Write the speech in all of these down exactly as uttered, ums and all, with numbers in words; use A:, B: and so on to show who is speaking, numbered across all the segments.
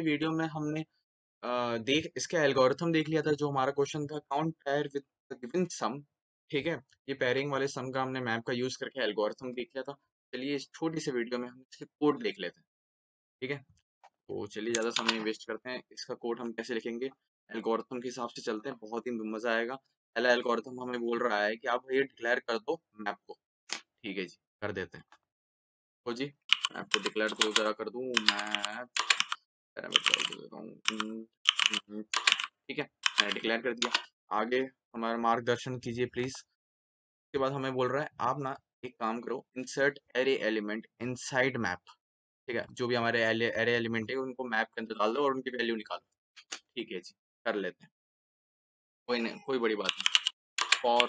A: Video में हमने अ, देख इसका एल्गोरिथम देख लिया था। जो हमारा क्वेश्चन था, count pair with given sum. ठीक है, ये पेयरिंग वाले सम का हमने मैप का यूज करके एल्गोरिथम देख लिया था। चलिए इस छोटी सी वीडियो में हम इसके कोड देख लेते हैं। ठीक है, तो चलिए ज्यादा समय नहीं वेस्ट करते हैं। इसका कोड हम कैसे लिखेंगे, एल्गोरिथम के हिसाब से चलते हैं, बहुत ही मजा आएगा। पहला एल्गोरिथम हमें बोल रहा है कि आप ये डिक्लेयर कर दो मैप को। ठीक है जी, कर देते हैं। तो जी मैप को डिक्लेयर तो जरा कर दूं, मैप पैरामीटर दे देता हूँ। हम्म, हम्म, ठीक है, मैंने डिक्लेयर कर दिया। आगे हमारा मार्गदर्शन कीजिए प्लीज। उसके बाद हमें बोल रहा है आप ना एक काम करो, insert array element inside map. ठीक है, जो भी हमारे एरे एलिमेंट है उनको मैप के अंदर डाल दो और उनकी वैल्यू निकालो। ठीक है जी, कर लेते हैं, कोई नहीं, कोई बड़ी बात नहीं। For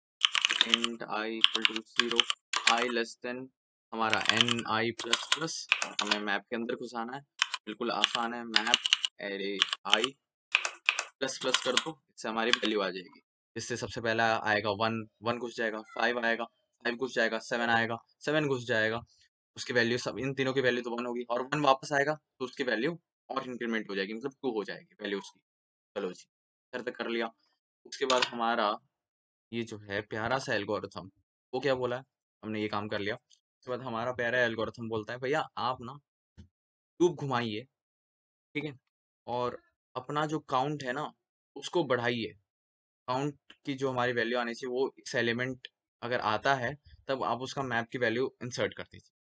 A: int i equal to zero, i less than हमारा एन आई प्लस प्लस, हमें मैप के अंदर घुसाना है। बिल्कुल आसान है, map array i plus plus कर दो, इससे हमारी वैल्यू आ जाएगी। इससे सबसे पहला आएगा वन, वन घुस जाएगा, फाइव आएगा, फाइव घुस जाएगा, सेवन आएगा, सेवन घुस जाएगा। उसकी वैल्यू सब, इन तीनों की वैल्यू तो वन होगी, और वन वापस आएगा तो उसकी वैल्यू और इंक्रीमेंट हो जाएगी, मतलब टू हो जाएगी वैल्यू उसकी। चलो जी, इधर तक कर लिया। उसके बाद हमारा ये जो है प्यारा सा एल्गोरिथम, वो क्या बोला है, हमने ये काम कर लिया। उसके बाद हमारा प्यारा एल्गोरिथम बोलता है भैया आप ना लूप घुमाइए। ठीक है, और अपना जो काउंट है ना उसको बढ़ाइए। काउंट की जो हमारी वैल्यू आनी चाहिए वो इस एलिमेंट अगर आता है तब आप उसका मैप की वैल्यू इंसर्ट कर दीजिए।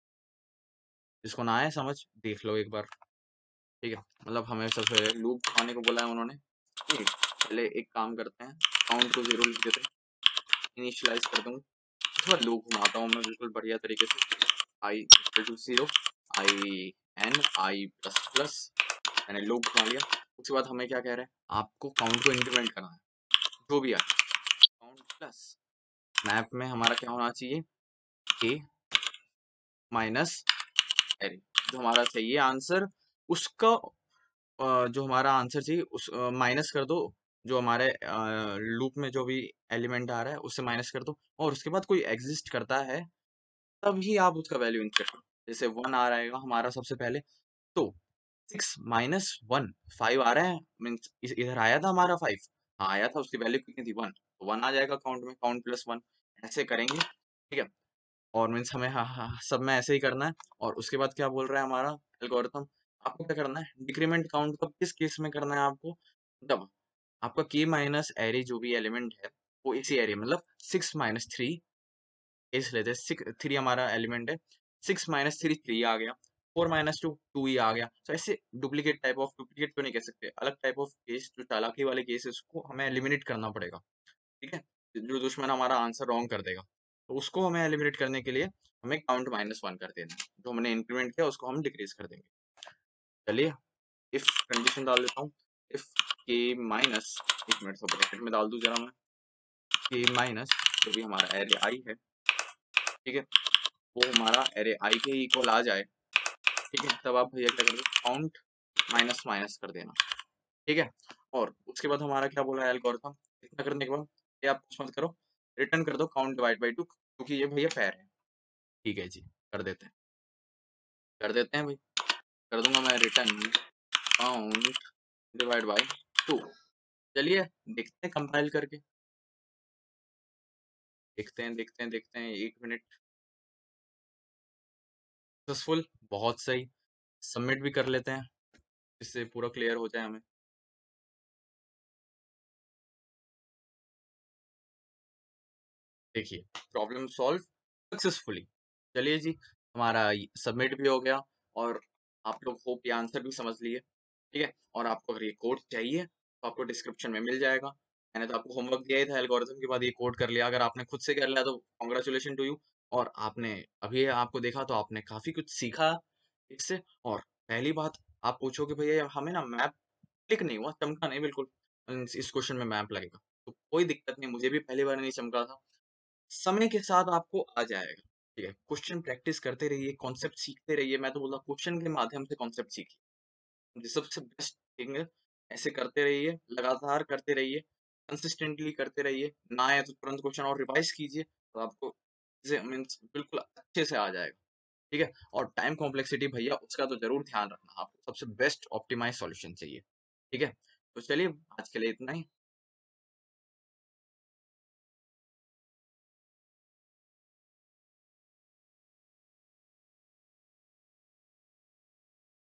A: जिसको ना आए समझ, देख लो एक बार। ठीक है, मतलब हमें सबसे पहले लूप घुमाने को बोला है उन्होंने। ठीक है, पहले एक काम करते हैं, काउंट को जीरो लिख देते हैं, इनिशियलाइज कर दूंगा। उसके बाद लूप घुमाता हूँ मैं बिल्कुल बढ़िया तरीके से। I equal to zero, i n i plus plus, मैंने लूप घुमा लिया। उसके बाद हमें क्या कह रहे हैं, आपको काउंट को इंक्रीमेंट करना है, जो भी आए काउंट प्लस मैप में हमारा क्या होना चाहिए, ए माइनस एरे। जो हमारा चाहिए आंसर उसका अ, जो हमारा आंसर चाहिए उस माइनस कर दो। जो हमारे लूप में जो भी एलिमेंट आ रहा है उससे माइनस कर दो, और उसके बाद कोई एग्जिस्ट करता है तभी आप उसका वैल्यू इंसर्ट करो। जैसे वन आ रहेगा हमारा सबसे पहले, तो सिक्स माइनस वन, फाइव आ रहा है, मीन्स इधर आया था हमारा फाइव। हाँ आया था, उसकी वैल्यू कितनी थी, वन, तो वन आ जाएगा काउंट में, काउंट प्लस वन। ऐसे करेंगे। ठीक है, और मीन्स हमें हाँ हाँ सब में ऐसे ही करना है। और उसके बाद क्या बोल रहा है हमारा एल्गोरिथम, आपको क्या करना है, डिक्रीमेंट काउंट कब किस केस में करना है आपको, जब आपका के माइनस एरे जो भी एलिमेंट है वो इसी एरे, मतलब सिक्स माइनस थ्री केस लेते हैं। सिक्स थ्री हमारा एलिमेंट है, सिक्स माइनस थ्री थ्री आ गया, फोर माइनस टू टू ही आ गया। तो ऐसे डुप्लीकेट टाइप ऑफ, डुप्लीकेट तो नहीं कह सकते, अलग टाइप ऑफ केस, जो चालाकी वाले केसेस को हमें एलिमिनेट करना पड़ेगा। ठीक है, जो दुश्मन हमारा आंसर रॉन्ग कर देगा, तो उसको हमें एलिमिनेट करने के लिए हमें काउंट माइनस वन कर देना है। जो हमने इंक्रीमेंट किया उसको हम डिक्रीज कर देंगे। चलिए इफ कंडीशन डाल देता हूँ, इफ के माइनस, एक मिनट से ब्रैकेट में डाल दूं जरा मैं, के माइनस जो भी हमारा एरे आई है, ठीक है, वो हमारा एरे आई के इक्वल आ जाए। ठीक है, तब आप भैया क्या कर दो, काउंट माइनस माइनस कर देना। ठीक है, और उसके बाद हमारा क्या बोला है एल्गोरिथम, इतना करने के बाद ये आप कुछ मत करो, रिटर्न कर दो काउंट डिवाइड बाई टू, क्योंकि ये भैया पैर है। ठीक है जी, कर देते हैं, कर देते हैं भाई, कर दूंगा मैं return count divide by two. चलिए देखते हैं कंपाइल करके, देखते हैं देखते हैं देखते हैं, एक मिनट। सक्सेसफुल, बहुत सही। सबमिट भी कर लेते हैं, इससे पूरा क्लियर हो जाए हमें। देखिए प्रॉब्लम सॉल्व सक्सेसफुली। चलिए जी, हमारा सबमिट भी हो गया, और आप लोग होप ये आंसर भी समझ लिए। ठीक है, और आपको अगर ये कोड चाहिए तो आपको डिस्क्रिप्शन में मिल जाएगा। मैंने तो आपको होमवर्क दिया ही था, एल्गोरिथम के बाद ये कोड कर लिया। अगर आपने खुद से कर लिया तो कॉन्ग्रेचुलेशन टू यू, और आपने अभी आपको देखा तो आपने काफी कुछ सीखा इससे। और पहली बात, आप पूछोगे भैया हमें ना मैप क्लिक नहीं हुआ, चमका नहीं बिल्कुल, इस क्वेश्चन में मैप लगेगा, तो कोई दिक्कत नहीं, मुझे भी पहली बार नहीं चमका था, समय के साथ आपको आ जाएगा। ठीक है, क्वेश्चन प्रैक्टिस करते रहिए, कॉन्सेप्ट सीखते रहिए। मैं तो बोलता हूँ क्वेश्चन के माध्यम से कॉन्सेप्ट सीखिए, ये सबसे बेस्ट थिंग है। ऐसे करते रहिए, लगातार करते रहिए, कंसिस्टेंटली करते रहिए। ना आए तो तुरंत क्वेश्चन और रिवाइज कीजिए, तो आपको मीन्स बिल्कुल अच्छे से आ जाएगा। ठीक है? और टाइम कॉम्प्लेक्सिटी भैया उसका तो ज़रूर ध्यान रखना, आपको सबसे बेस्ट ऑप्टिमाइज़ सॉल्यूशन चाहिए, ठीक है? तो चलिए आज के लिए इतना ही।